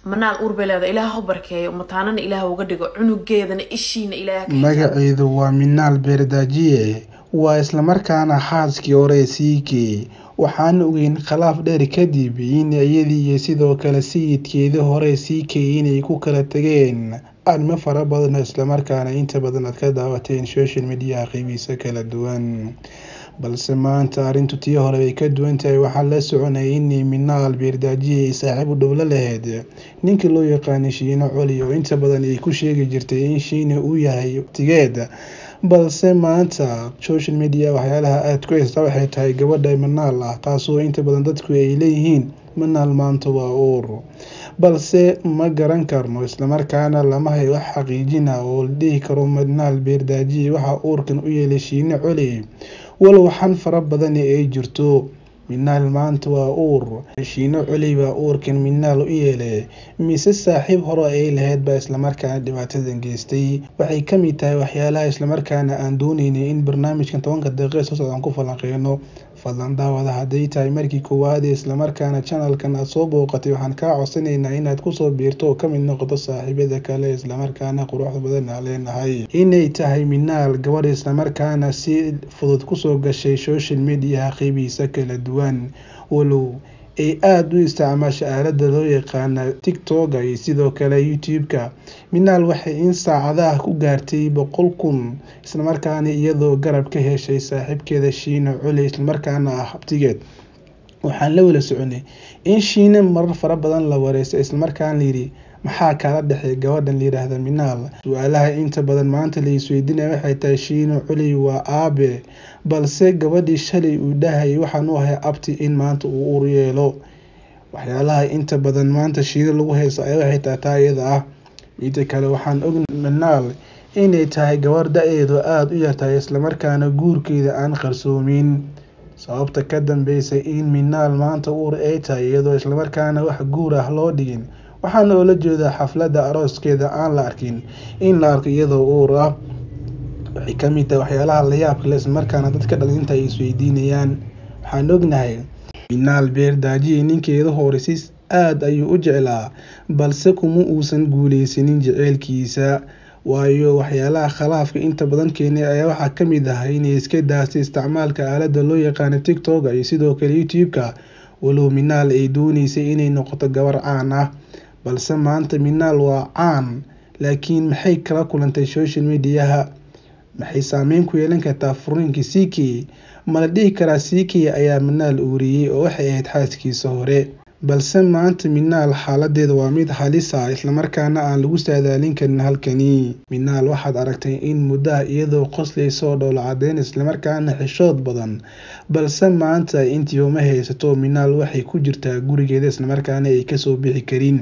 manaal uur bay leedahay ilaaha u barkeeyo mataanana ilaaha uga dhigo cunugeedana ishiina ilaaha ka magaceedu waa Minaal Beerdaajiye waa isla markaana xaaskii hore CK waxaana ogeyn khilaaf dheer kadib in iyadii iyo sidoo kale sayidkeedii hore CK inay ku kala tageen arrimo fara badan isla markaana inta badan aad ka daawateen social media qaybihiisa kala duwan balse maanta arrintu tii hore ay ka duwan tahay waxaa la soconayay in Minaal Beerdaajiye saaxiib u dhow la lahayd ninkii loo yaqaan Shiino Coli oo inta badan ay ku sheegi jirtay in Shiino uu yahay tigeeda balse maanta social media waxyaalaha aad ku haysta waxay tahay gabadha Minaal ah taasoo inta badan dadku ay leeyihiin Minaal maanta waa uur balse ma garan karno isla markaana lama hayo wax xaqiijina oo la dhihi karo Minaal Beerdaajiye waxa uurkan u yeelay Shiino Coli walow waxaan fara badan ay jirto Minaal maanta waa uur Shiino Coli baa uurkan Minaal u yeelay mise saaxiib hore ay lahayd baa isla markaana dhibaatadan geystay waxay ka mid tahay waxyaalaha isla markaana aan doonaynay in barnaamijkan 10 daqiiqo soo socdaan ku falanqeeyno fadlan daawada haday tahay markii koowaad isla markaana channelkan aad soo booqatay waxaan ka codsanaynaa inaad ku soo biirto oo ka mid noqoto saaxiibada kale isla markaana quruxda badan aan leenahay inay tahay Minaal gabadh isla markaana si fudud ku soo gashay social media qaybihiisa kala duwan walow ay aad u isticmaashay aalada loo yaqaan TikTok iyo sidoo kale YouTube-ka Minaal waxay in saacadaha ku gaartay 100,000 isla markaana iyadoo garab ka heshay saaxiibkeeda Shiino Coli isla markaana ah habtigeed waxaan la wada soconay in Shiino marar fara badan la wareysay isla markaana la yiri maxaa kala dhaxay gabadhan la yiraahdo Minaal su'aalaha inta badan maanta la isweydiinay waxay tahay Shiino Coli waa aabe balse gabadhii shalay uu dhahay waxaan u ahay abti in maanta uu uur yeelo waxyaalaha inta badan maanta Shiino lagu haysto ay waxay tahay taayada ah inta kale waxaan ognahay Minaal inay tahay gabadh da'eedu aad u yartahay isla markaana guurkeeda aan qarsoomin sababta ka dambeysay in Minaal maanta uur ay tahay iyadoo isla markaana wax guur ah loo dhigin waxaana oo la jeedaa xafladda arooskeeda aan la arkin in la arko iyadoo uur ah waxay ka mid tahay waxyaalaha la yaabka leh isla markaana dadka dhalinta ay isweydiinayaan waxaan ognahay Minaal Beerdaajiye ninkeeda hore si aad ayuu u jeclaa balse kuma uusan guuleysanin jaceylkiisa waayo waxyaalaha khilaafka inta badan keenay ayaa waxaa ka mid ah inay iska daastay isticmaalka aalada loo yaqaan TikTok iyo sidoo kale YouTube-ka walow Minaal ay doonaysay inay noqoto gabar caan ah balse maanta Minaal waa caan laakiin maxay kala kulantay social media maxay saameyn ku yeelan kartaa furinkii CK ma la dhihi karaa CK ayaa Minaal uuriyay oo waxay ahayd xaaskiisa hore balse maanta Minaal xaaladeeda waa mid halis ah isla markaana aan lagu saadaalin karin halkani Minaal waxaad aragtay in muddo iyadoo qoslayso oo dhoola cadeyn isla markaana xishood badan balse maanta intii uma haysato Minaal waxay ku jirtaa gurigeeda isla markaana ay ka soo bixi karin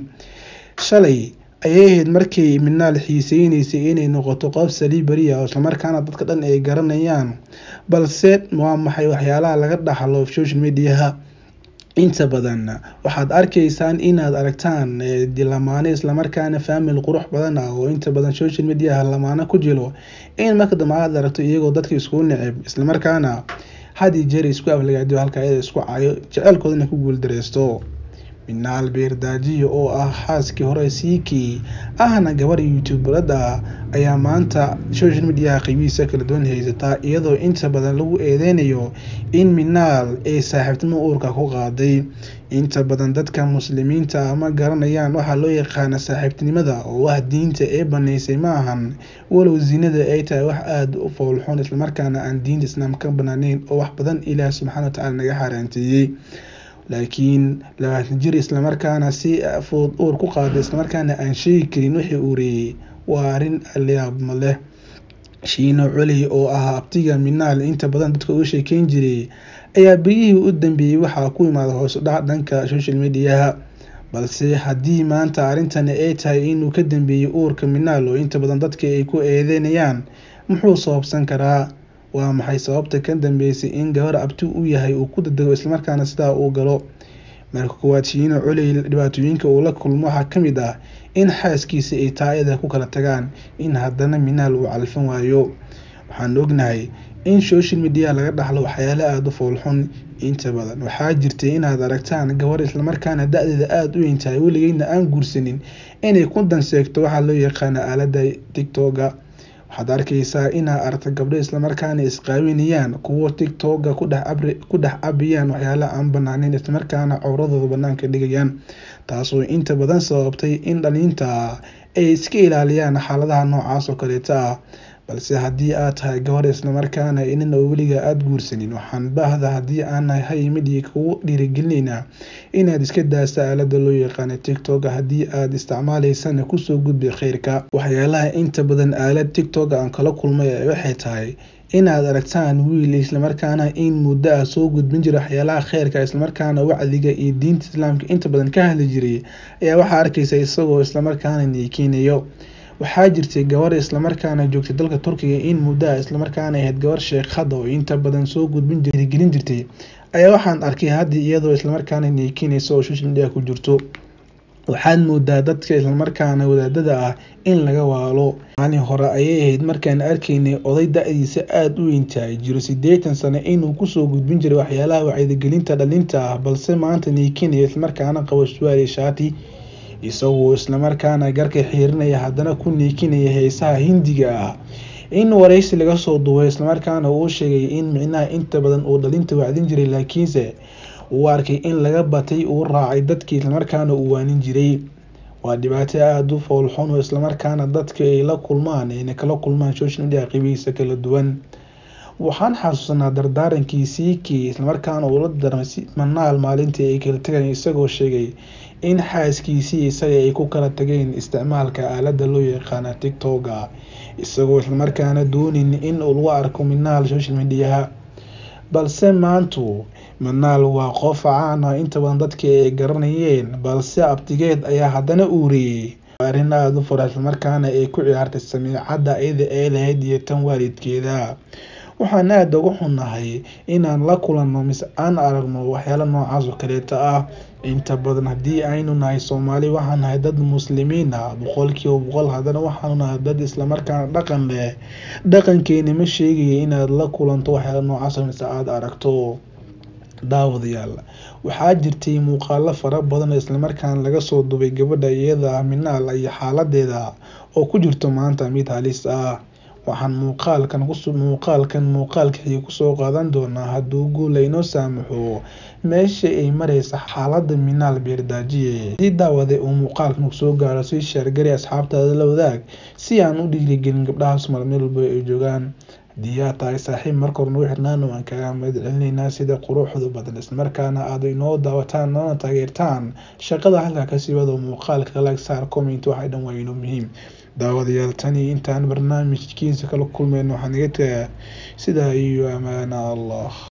shalay ayay ahayd markii Minaal xiiseynaysay inay noqoto qof celebrity ah isla markaana dadka dhan ay garanayaan balse waa maxay waxyaalaha laga dhaxlo social media inta badan waxaad arkaysaan inaad aragtaan dilamaane isla markaana family qurux badan ah oo inta badan social media lamaana ku jiro in marka dambe aad aragto iyagoo dadka isku neceb isla markaana hadii jeer isku aflagaado halka ay isku caayo jaceelkoodana ku guul dareysto Minaal Beerdaajiye oo ah xaaskii hore CK ahna gabar YouTuberada ayaa maanta social media qaybihiisa kala duwan haysata iyadoo inta badan lagu eedeynayo in Minaal ay saaxiibtimo uurka ku qaaday inta badan dadka muslimiinta ama garanayaan waxa loo yaqaan saaxiibtinimada oo wax diinta ee baneysay ma ahan walow zinada ay tahay wax aad u foolxun isla markaana aan diinta islaamka banaaneyn oo wax badan Ilaahay subxaanahu wa ta'aala naga xaraantiyay laakiin la jir isla markaana si fudud uur ku qaaday isla markaana aan sheegi karin wixii uuriyay waa arin layaab leh Shiino Coli oo ah abtiga Minaal inta badan dadka u sheekeyn jiray ayaa biyihii u dambeeyay waxa ku imaada hoos u dhac dhanka social media balse haddii maanta arrintan ay tahay inuu ka dambeeyay uurka Minaal oo inta badan dadka ay ku eedeynayaan muxuu sababsan karaa waa maxay sababta ka dambeysay in gabar abti u yahay uu ku dadago isla markaana sidaa uu galo marka koowaad Shiino Coli dhibaatooyinka uu la kulmo waxa ka mid ah in xaaskiisa ay taayada ku kala tagaan in haddana Minaal uu calfan waayo waxaan ognahay in social media laga dhaxlo waxyaalo aad u foolxun. Inta badan waxaa jirtay inaad aragtaan gabar isla markaana da'deeda aad u weyn tahay weligeedna aan guursanin inay ku danseegto waxa loo yaqaan aaladda TikTok-ga. waxaad arkaysaa inaad aragto gabdho isla markaana isqaawinayaan kuwo TikTok-ga ku dhex cabiyaan waxyaalo aan banaaneyn isla markaana cawradooda banaanka dhigayaan, taasoo inta badan sababtay in dhalinta ay iska ilaaliyaan xaaladaha noocaas oo kaleeta ah. balse haddii aad tahay gabar isla markaana nin oo weliga aad guursanin, waxaan baahda haddii aan nahay midii kugu dhiirigelinaynaa inaad iska daasta aaladda loo yaqaan TikTok. haddii aad isticmaalaysana kusoo gudbi khayrka. waxyaalaha inta badan aalad TikTok aan kala kulmay waxay tahay inaad aragtaan wiil isla markaana in muddo ah soo gudbin jiray waxyaalaha khayrka isla markaana wacdiga iyo diinta islaamka inta badan ka hadli jiray, ayaa waxaa arkaysa isagoo isla markaana niikinayo. waxaa jirtay gabar isla markaana joogtay dalka Turkiga in muddo ah isla markaana ahayd gabar sheekhada oo inta badan soo gudbin jirtay, ayaa waxaan arkay haddii iyadoo isla markaana niikinaysa oo social media ku jirto. waxaad moodaa dadka isla markaana wadaadada ah in laga waalo. maalin hore ayay ahayd markaan arkaynay oday da'diisa aad u weyn tahay, jiro 80 sano, inuu kusoo gudbin jiray waxyaalaha wacyigelinta dhalinta ah, balse maanta niikinaya isla markaana qabo surwaal iyo shaati, isagoo isla markaana garka xiirinaya haddana ku niikinaya heesaha Hindiga ah. in wareysi laga soo duubay isla markaana uu sheegay in micnaha inta badan uu dhalinta wacdin jiray, laakiinse uu arkay in laga batay uu raacay dadkii isla markaana uu waanin jiray. waa dhibaato aad u foolxun oo isla markaana dadka ay la kulmaan inay kala kulmaan social media qibiisa kala duwan. waxaan xasuusanaa dardaarankiisii isla markaana uu la darmay manaal maalintii ay kala tagayeen, isagoo sheegay in xaaskiisii isaga ay ku kala tageen isticmaalka aaladda loo yaqaan TikTok-ga, isagoo isla markaana doonin in uu lagu arko manaal social media. balse maantu manaal waa qof caan ah inta badan dadka ay garanayeen, balse abtigeed ayaa haddana uuriyay arrin aad u fara isla markaana ay ku ciyaartay samiicadda iyada ee lahayd iyo tan waalidkeeda. waxaan aad uga xunnahay inaan la kulanno mise aan aragno waxyaalo noocaas oo kaleeta ah. inta badan haddii aynu nahay Soomaali, waxaan nahay dad muslimiin ah 100%, haddana waxaanu nahay dad isla markaana dhaqan leh. dhaqankeena ma sheegaya inaad la kulanto waxyaalo noocaas mise aad aragto. daawadayaal, waxaa jirtay muuqaalo fara badan isla markaana laga soo duubay gabadha iyada Minaal iyo xaaladeeda oo ku jirto maanta mid halis ah. waxaan muuqaalkii kusoo qaadan doonaa hadduu guul inoo saamaxo meesha ay maraysa xaaladda Minaal Beerdaajiye. haddii daawade uu muuqaalkan soo gaaro sii share gari asxaabtaada la wadaag si aan u dhiirigelin gabdhaha Soomaaliyeed meel walba ay joogaan. haddii aad tahay saaxiib marka hore nagu xirnaan waan kaga mahadcelinaynaa sida quruxda badan isla markaana aad inoo daawataan noona taageertaan shaqada halkaa ka sii wado. muuqaalka like, saar, comment, waxay dhan waa inoo muhiim. daawadayaal, tani intaan barnaamijkiisa kala kulmayno waxaan iga tagay sidaa iyo amaana Allah.